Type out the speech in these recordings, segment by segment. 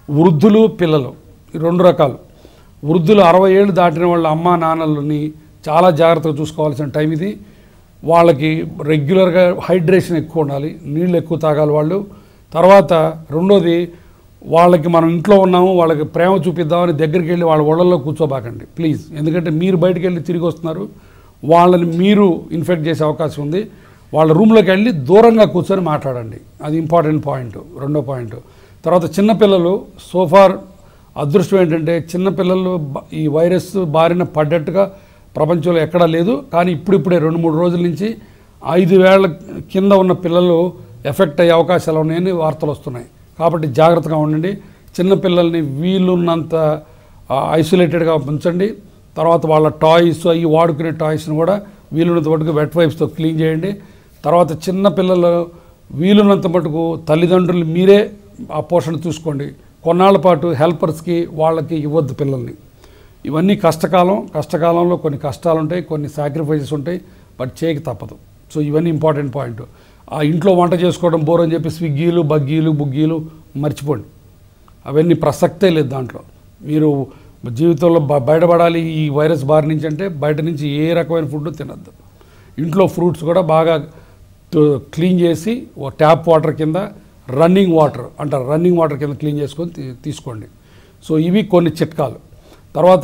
వృద్ధులు పిల్లలు రెండు రకాలు. వృద్ధులు 60 ఏళ్ళు దాటిన వాళ్ళ అమ్మా నాన్నలని చాలా జాగ్రత్తగా చూసుకోవాల్సిన టైం ఇది. వాళ్ళకి రెగ్యులర్గా హైడ్రేషన్ ఎక్కువ ఉండాలి, నీళ్ళు ఎక్కువ తాగాలి వాళ్ళు. తర్వాత రెండోది, వాళ్ళకి మనం ఇంట్లో ఉన్నాము వాళ్ళకి ప్రేమ చూపిద్దామని దగ్గరికి వెళ్ళి వాళ్ళ ఒళ్ళల్లో కూర్చోబాకండి ప్లీజ్. ఎందుకంటే మీరు బయటికి వెళ్ళి తిరిగి వస్తున్నారు, వాళ్ళని మీరు ఇన్ఫెక్ట్ చేసే అవకాశం ఉంది. వాళ్ళ రూమ్లోకి వెళ్ళి దూరంగా కూర్చొని మాట్లాడండి, అది ఇంపార్టెంట్ పాయింట్, రెండో పాయింట్. తర్వాత చిన్నపిల్లలు, సోఫార్ అదృష్టం ఏంటంటే చిన్నపిల్లలు ఈ వైరస్ బారిన పడ్డట్టుగా ప్రపంచంలో ఎక్కడా లేదు. కానీ ఇప్పుడిప్పుడే 2-3 రోజుల నుంచి 5 ఏళ్ల కింద ఉన్న పిల్లలు ఎఫెక్ట్ అయ్యే అవకాశాలు ఉన్నాయని వార్తలు వస్తున్నాయి. కాబట్టి జాగ్రత్తగా ఉండండి. చిన్నపిల్లల్ని వీలున్నంత ఐసోలేటెడ్గా ఉంచండి. తర్వాత వాళ్ళ టాయ్స్ అవి వాడుకునే టాయ్స్ని కూడా వీలున్నంత మటుకు వెట్ వైప్స్తో క్లీన్ చేయండి. తర్వాత చిన్నపిల్లలు వీలున్నంత మటుకు తల్లిదండ్రులు మీరే ఆ పోషణ చూసుకోండి. కొన్నాళ్ళ పాటు హెల్పర్స్కి వాళ్ళకి ఇవ్వద్దు పిల్లల్ని. ఇవన్నీ కష్టకాలంలో కొన్ని కష్టాలు ఉంటాయి, కొన్ని సాక్రిఫైసెస్ ఉంటాయి, బట్ చేయక తప్పదు. సో ఇవన్నీ ఇంపార్టెంట్ పాయింట్. ఆ ఇంట్లో వంట చేసుకోవడం బోర్ అని చెప్పి స్విగ్గీలు బుగ్గీలు మర్చిపోండి, అవన్నీ ప్రసక్తే లేదు దాంట్లో. మీరు జీవితంలో బయటపడాలి ఈ వైరస్ బారి నుంచి అంటే బయట నుంచి ఏ రకమైన ఫుడ్ తినద్దు. ఇంట్లో ఫ్రూట్స్ కూడా బాగా క్లీన్ చేసి ట్యాప్ వాటర్ కింద రన్నింగ్ వాటర్ కింద క్లీన్ చేసుకొని తీసుకోండి. సో ఇవి కొన్ని చిట్కాలు. తర్వాత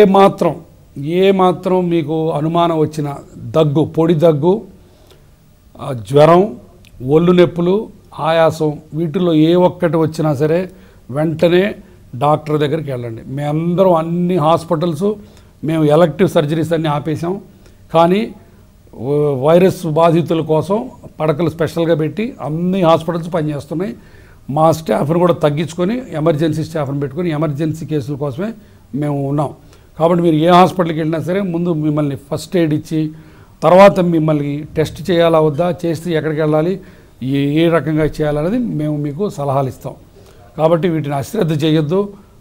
ఏ మాత్రం మీకు అనుమానం వచ్చిన దగ్గు, పొడి దగ్గు, జ్వరం, ఒళ్ళు నొప్పులు, ఆయాసం, వీటిల్లో ఏ ఒక్కటి వచ్చినా సరే వెంటనే డాక్టర్ దగ్గరికి వెళ్ళండి. మేమందరం అన్ని హాస్పిటల్స్ మేము ఎలక్టివ్ సర్జరీస్ అన్నీ ఆపేసాం. కానీ వైరస్ బాధితుల కోసం పడకలు స్పెషల్గా పెట్టి అన్ని హాస్పిటల్స్ పనిచేస్తున్నాయి. మా స్టాఫ్ను కూడా తగ్గించుకొని ఎమర్జెన్సీ స్టాఫ్ని పెట్టుకొని ఎమర్జెన్సీ కేసుల కోసమే మేము ఉన్నాం. కాబట్టి మీరు ఏ హాస్పిటల్కి వెళ్ళినా సరే ముందు మిమ్మల్ని ఫస్ట్ ఎయిడ్ ఇచ్చి తర్వాత మిమ్మల్ని టెస్ట్ చేయాలా వద్దా, చేస్తే ఎక్కడికి వెళ్ళాలి, ఏ రకంగా చేయాలనేది మేము మీకు సలహాలు ఇస్తాం. కాబట్టి వీటిని అశ్రద్ధ చేయొద్దు.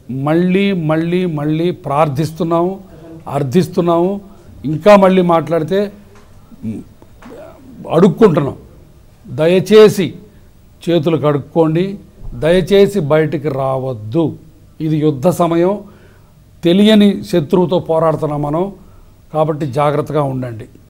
మళ్ళీ ప్రార్థిస్తున్నాము, అర్థిస్తున్నాము, ఇంకా మళ్ళీ మాట్లాడితే అడుక్కుంటున్నాం. దయచేసి చేతులు కడుక్కోండి, దయచేసి బయటికి రావద్దు. ఇది యుద్ధ సమయం, తెలియని శత్రువుతో పోరాడుతున్నాం మనం. కాబట్టి జాగ్రత్తగా ఉండండి.